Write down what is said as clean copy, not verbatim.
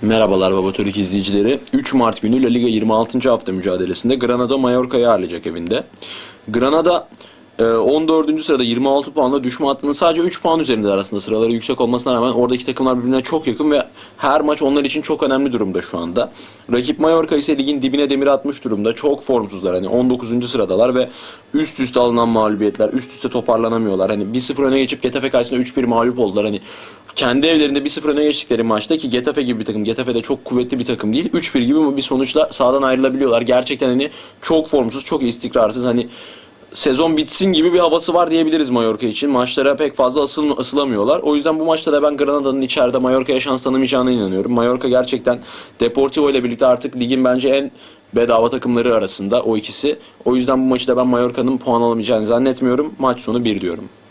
Merhabalar Babatürk izleyicileri. 3 Mart günü La Liga 26. hafta mücadelesinde Granada Mallorca'yı ağırlayacak evinde. Granada 14. sırada 26 puanla düşme hattının sadece 3 puan üzerinde, arasında sıraları yüksek olmasına rağmen oradaki takımlar birbirine çok yakın ve her maç onlar için çok önemli durumda şu anda. Rakip Mallorca ise ligin dibine demir atmış durumda. Çok formsuzlar. Hani 19. sıradalar ve üst üste alınan mağlubiyetler, üst üste toparlanamıyorlar. Hani 1-0 öne geçip Getafe karşısında 3-1 mağlup oldular. Hani kendi evlerinde 1-0 öne geçtikleri maçta, ki Getafe gibi bir takım, Getafe de çok kuvvetli bir takım değil, 3-1 gibi bir sonuçla sahadan ayrılabiliyorlar. Gerçekten hani çok formsuz, çok istikrarsız, hani sezon bitsin gibi bir havası var diyebiliriz Mallorca için. Maçlara pek fazla asılamıyorlar. O yüzden bu maçta da ben Granada'nın içeride Mallorca'ya şans tanımayacağına inanıyorum. Mallorca gerçekten Deportivo ile birlikte artık ligin bence en bedava takımları arasında o ikisi. O yüzden bu maçı da ben Mallorca'nın puan alamayacağını zannetmiyorum. Maç sonu 1 diyorum.